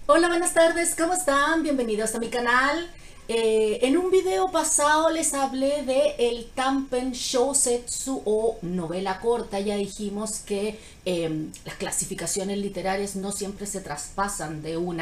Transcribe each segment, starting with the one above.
Hola, buenas tardes, ¿cómo están? Bienvenidos a mi canal. En un video pasado les hablé de el Tanpen Shousetsu o novela corta. Ya dijimos que las clasificaciones literarias no siempre se traspasan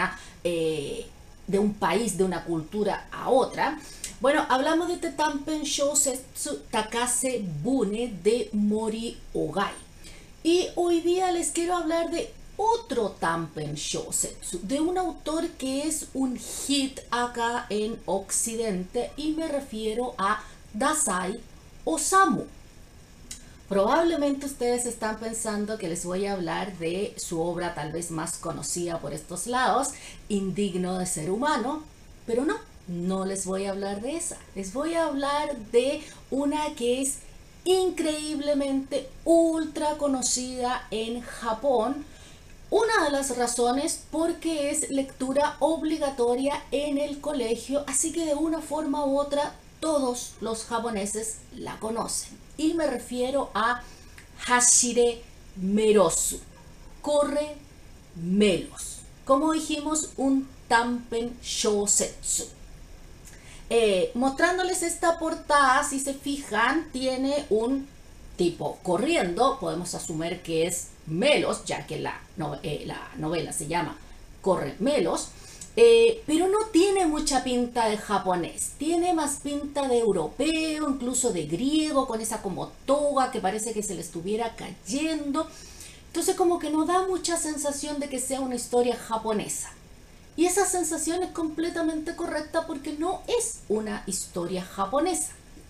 de un país, de una cultura a otra. Bueno, hablamos de este Tanpen Shousetsu Takase Bune de Mori Ogai. Y hoy día les quiero hablar de otro Tanpen Shousetsu, de un autor que es un hit acá en Occidente, y me refiero a Dazai Osamu. Probablemente ustedes están pensando que les voy a hablar de su obra tal vez más conocida por estos lados, Indigno de ser humano, pero no les voy a hablar de esa. Les voy a hablar de una que es increíblemente ultra conocida en Japón. Una de las razones porque es lectura obligatoria en el colegio, así que de una forma u otra todos los japoneses la conocen. Y me refiero a Hashire Merosu, corre melos. Como dijimos, un Tanpen Shousetsu. Mostrándoles esta portada, si se fijan, tiene un tipo corriendo. Podemos asumir que es Melos, ya que la novela se llama Corre Melos. Pero no tiene mucha pinta de japonés, tiene más pinta de europeo, incluso de griego, con esa como toga que parece que se le estuviera cayendo. Entonces como que no da mucha sensación de que sea una historia japonesa. Y esa sensación es completamente correcta porque no es una historia japonesa.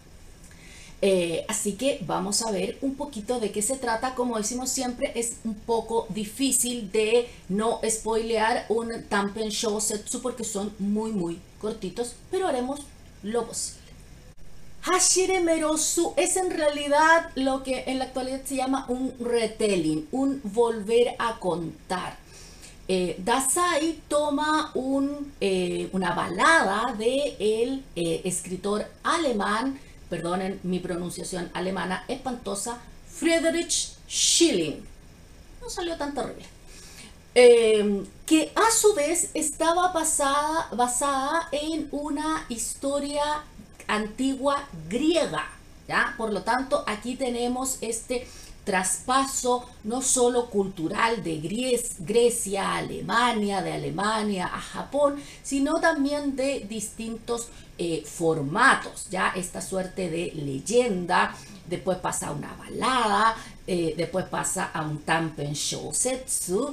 Así que vamos a ver un poquito de qué se trata. Como decimos siempre, es un poco difícil de no spoilear un Tanpen Shousetsu porque son muy cortitos, pero haremos lo posible. Hashire Merosu es en realidad lo que en la actualidad se llama un retelling, un volver a contar. Dazai toma una balada del escritor alemán, perdonen mi pronunciación alemana espantosa, Friedrich Schilling. No salió tan terrible. Que a su vez estaba basada en una historia antigua griega, ¿ya? Por lo tanto, aquí tenemos este traspaso no solo cultural de Grecia a Alemania, de Alemania a Japón, sino también de distintos formatos, ya esta suerte de leyenda. Después pasa a una balada, después pasa a un Tanpen Shousetsu,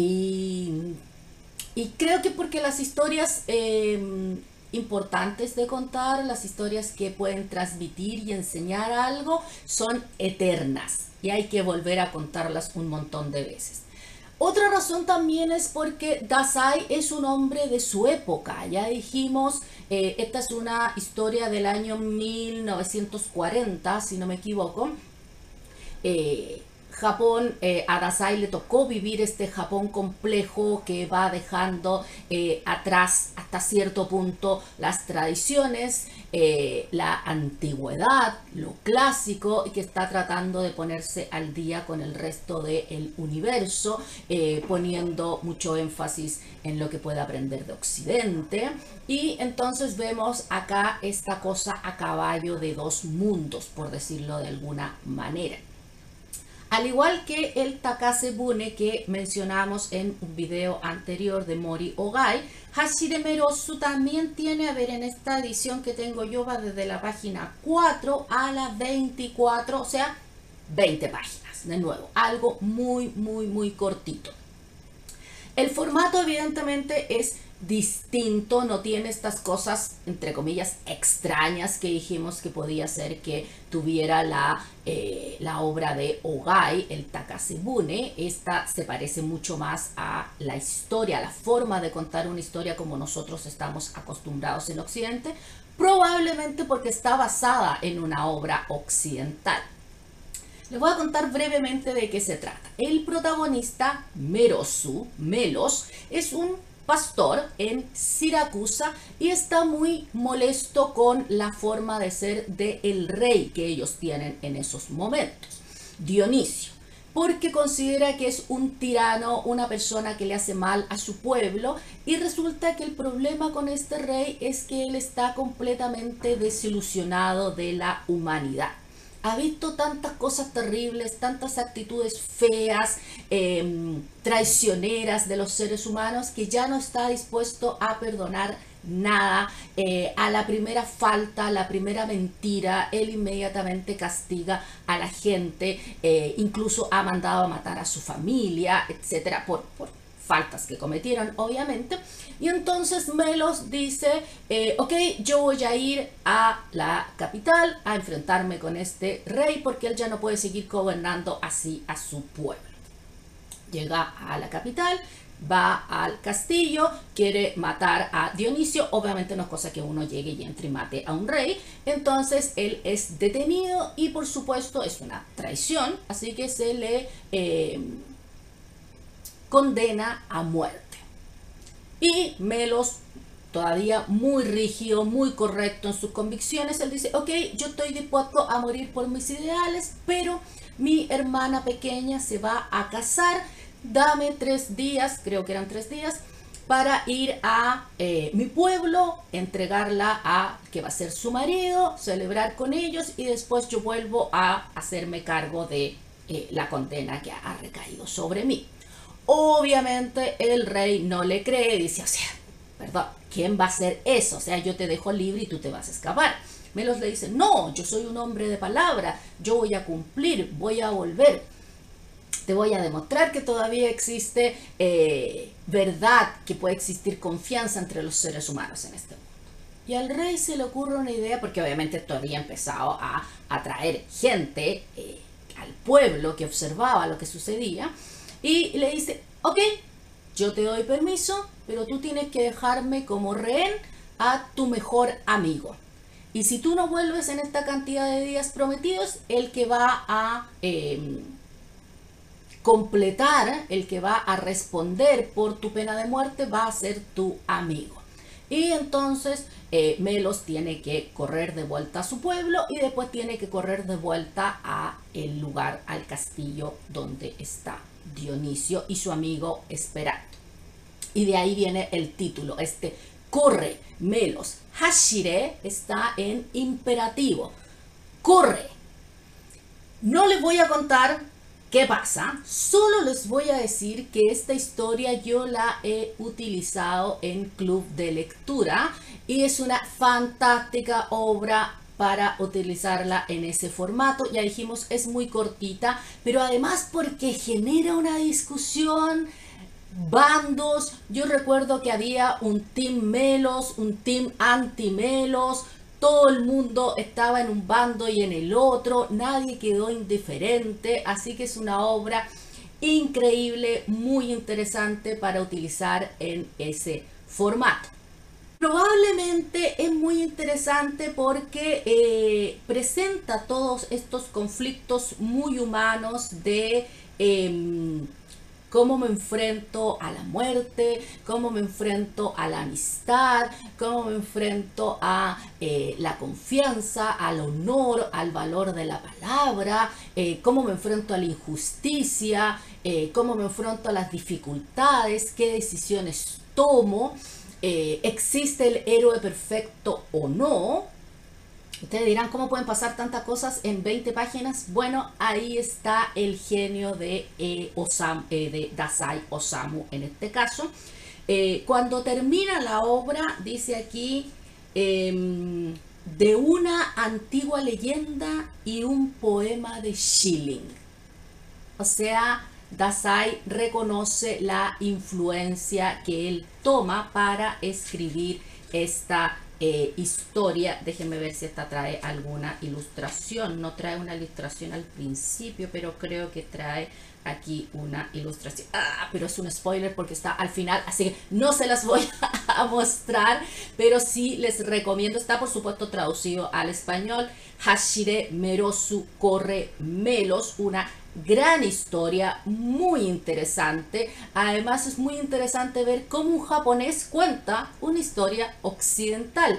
y creo que porque las historias importantes de contar, las historias que pueden transmitir y enseñar algo, son eternas y hay que volver a contarlas un montón de veces. Otra razón también es porque Dazai es un hombre de su época. Ya dijimos, esta es una historia del año 1940, si no me equivoco. Japón, a Dazai le tocó vivir este Japón complejo que va dejando atrás hasta cierto punto las tradiciones, la antigüedad, lo clásico, y que está tratando de ponerse al día con el resto del universo, poniendo mucho énfasis en lo que puede aprender de Occidente. Y entonces vemos acá esta cosa a caballo de dos mundos, por decirlo de alguna manera. Al igual que el Takase Bune que mencionamos en un video anterior de Mori Ogai, Hashire Merosu también tiene, a ver, en esta edición que tengo yo va desde la página 4 a la 24, o sea, 20 páginas, de nuevo, algo muy cortito. El formato evidentemente es distinto, no tiene estas cosas entre comillas extrañas que dijimos que podía ser que tuviera la obra de Ogai, el Takase Bune. Esta se parece mucho más a la historia, a la forma de contar una historia como nosotros estamos acostumbrados en Occidente, probablemente porque está basada en una obra occidental. Les voy a contar brevemente de qué se trata. El protagonista, Melos, es un pastor en Siracusa y está muy molesto con la forma de ser del rey que ellos tienen en esos momentos, Dionisio. porque considera que es un tirano, una persona que le hace mal a su pueblo, y resulta que el problema con este rey es que él está completamente desilusionado de la humanidad. Ha visto tantas cosas terribles, tantas actitudes feas, traicioneras de los seres humanos, que ya no está dispuesto a perdonar nada. A la primera falta, a la primera mentira, él inmediatamente castiga a la gente, incluso ha mandado a matar a su familia, etcétera, por faltas que cometieron, obviamente. Y entonces Melos dice, ok, yo voy a ir a la capital a enfrentarme con este rey, porque él ya no puede seguir gobernando así a su pueblo. Llega a la capital, va al castillo, quiere matar a Dionisio. Obviamente no es cosa que uno llegue y entre y mate a un rey. Entonces él es detenido y por supuesto es una traición, así que se le condena a muerte. Y Melos, todavía muy rígido, muy correcto en sus convicciones, él dice, ok, yo estoy dispuesto a morir por mis ideales, pero mi hermana pequeña se va a casar, dame 3 días, creo que eran 3 días, para ir a mi pueblo, entregarla a que va a ser su marido, celebrar con ellos, y después yo vuelvo a hacerme cargo de la condena que ha recaído sobre mí. Obviamente el rey no le cree, dice, o sea, perdón, ¿quién va a hacer eso? O sea, yo te dejo libre y tú te vas a escapar. Melos le dice, no, yo soy un hombre de palabra, yo voy a cumplir, voy a volver. Te voy a demostrar que todavía existe verdad, que puede existir confianza entre los seres humanos en este mundo. Y al rey se le ocurre una idea, porque obviamente esto había empezado a atraer gente al pueblo que observaba lo que sucedía, y le dice, ok, yo te doy permiso, pero tú tienes que dejarme como rehén a tu mejor amigo. Y si tú no vuelves en esta cantidad de días prometidos, el que va a completar, el que va a responder por tu pena de muerte va a ser tu amigo. Y entonces Melos tiene que correr de vuelta a su pueblo y después tiene que correr de vuelta a el lugar, al castillo donde está Dionisio y su amigo esperando. Y de ahí viene el título, corre, Melos. Hashire está en imperativo. Corre. No les voy a contar qué pasa, solo les voy a decir que esta historia yo la he utilizado en Club de Lectura y es una fantástica obra para utilizarla en ese formato. Ya dijimos, es muy cortita, pero además porque genera una discusión, bandos. Yo recuerdo que había un team Melos, un team anti Melos, todo el mundo estaba en un bando y en el otro, nadie quedó indiferente, así que es una obra increíble, muy interesante para utilizar en ese formato. Probablemente es muy interesante porque presenta todos estos conflictos muy humanos de cómo me enfrento a la muerte, cómo me enfrento a la amistad, cómo me enfrento a la confianza, al honor, al valor de la palabra, cómo me enfrento a la injusticia, cómo me enfrento a las dificultades, qué decisiones tomo. ¿Existe el héroe perfecto o no? Ustedes dirán, ¿cómo pueden pasar tantas cosas en 20 páginas? Bueno, ahí está el genio de Dazai Osamu en este caso. Cuando termina la obra, dice aquí, de una antigua leyenda y un poema de Schilling. O sea, Dazai reconoce la influencia que él toma para escribir esta historia. Déjenme ver si esta trae alguna ilustración. No trae una ilustración al principio, pero creo que trae aquí una ilustración. Pero es un spoiler porque está al final, así que no se las voy a mostrar, pero sí les recomiendo. Está por supuesto traducido al español. Hashire Merosu corre Melos, una gran historia, muy interesante. Además es muy interesante ver cómo un japonés cuenta una historia occidental.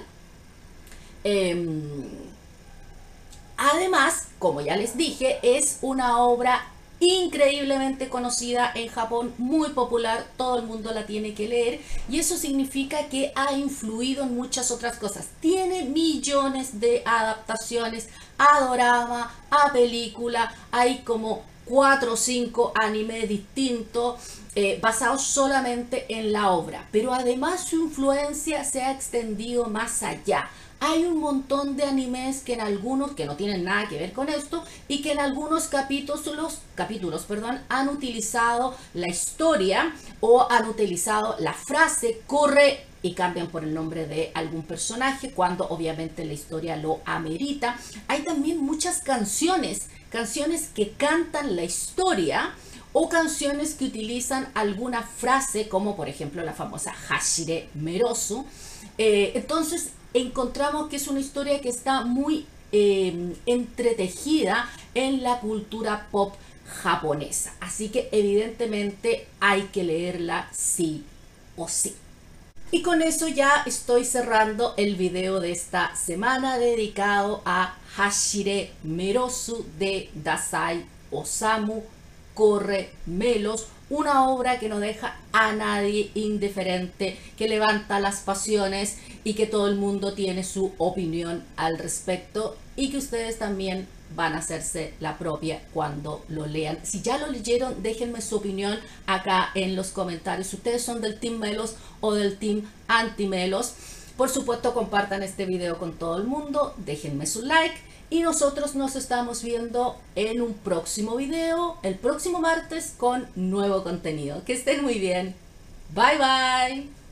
Además, como ya les dije, es una obra increíblemente conocida en Japón, muy popular, todo el mundo la tiene que leer y eso significa que ha influido en muchas otras cosas. Tiene millones de adaptaciones a dorama, a película, hay como 4 o 5 animes distintos basados solamente en la obra, pero además su influencia se ha extendido más allá. Hay un montón de animes que en algunos, que no tienen nada que ver con esto, y que en algunos capítulos, han utilizado la historia o han utilizado la frase corre y cambian por el nombre de algún personaje cuando obviamente la historia lo amerita. Hay también muchas canciones que cantan la historia o canciones que utilizan alguna frase como por ejemplo la famosa Hashire Merosu. Entonces encontramos que es una historia que está muy entretejida en la cultura pop japonesa. Así que evidentemente hay que leerla sí o sí. Y con eso ya estoy cerrando el video de esta semana dedicado a Hashire Merosu de Dazai Osamu Corre Melos, una obra que no deja a nadie indiferente, que levanta las pasiones y que todo el mundo tiene su opinión al respecto y que ustedes también van a hacerse la propia cuando lo lean. Si ya lo leyeron, déjenme su opinión acá en los comentarios. Si ustedes son del Team Melos o del Team Anti Melos, por supuesto compartan este video con todo el mundo, déjenme su like y nosotros nos estamos viendo en un próximo video el próximo martes con nuevo contenido. Que estén muy bien. Bye bye.